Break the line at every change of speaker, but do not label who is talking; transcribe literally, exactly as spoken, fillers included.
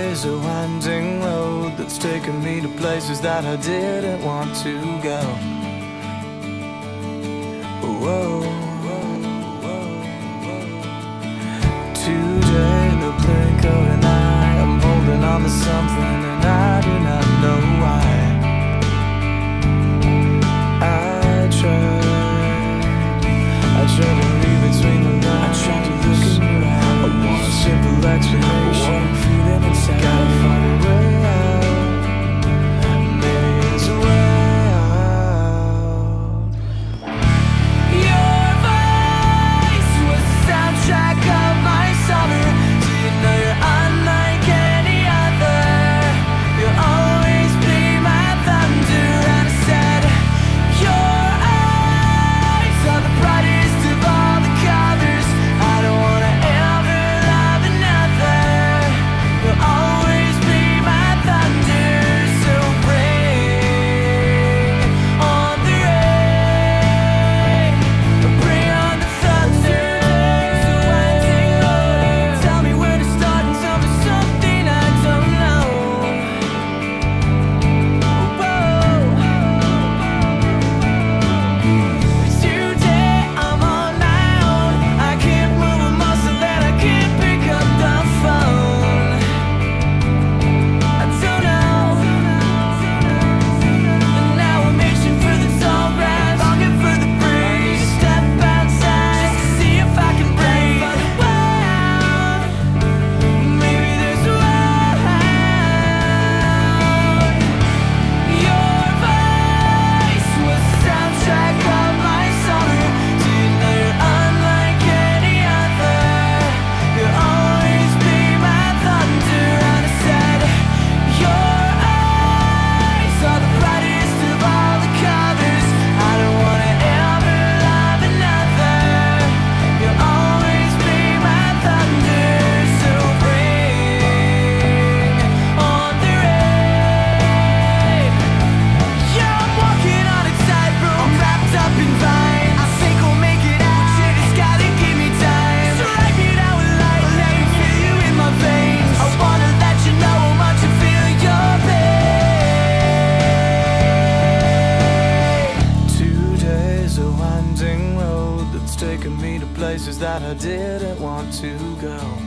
Today's a winding road that's taken me to places that I didn't want to go. Whoa, whoa, whoa, whoa. Today, the blink of an eye, I'm holding on to something and I do not know why. I tried, I tried to read between the lines. I tried to look in your eyes. I want a simple explanation. What I'm feeling inside. Gotta find a way out. Maybe there's a way out. Your voice was the soundtrack of my summer. Do you know you're unlike any other? You'll always be my thunder. And I said, your eyes are the brightest of all the colors. I don't wanna ever love another. You'll always be my thunder. So bring on the rain, bring on the thunder. So winding road, tell me where to start and tell me something I don't know. Today I'm on my own. I can't move a muscle that I can't pick up the phone. I don't know. And now I'm itching for the tall grass, longing for the breeze. Step outside just to see if I can breathe. Wow, maybe there's a way out. Your voice was the soundtrack of my summer. Do you know you're unlike any other? You'll always be my thunder. And I said, your eyes are the brightest of all the colors. I don't wanna ever love another. You'll always be my thunder. So bring on the rain. Yeah, I'm walking on a tightrope. I'm wrapped up in vines. I think we'll make it out. You just gotta give me time. So write me down with light. Let me feel you in my veins. I wanna let you know how much I feel your pain. Today's a winding road that's taken me to places that I didn't want to go.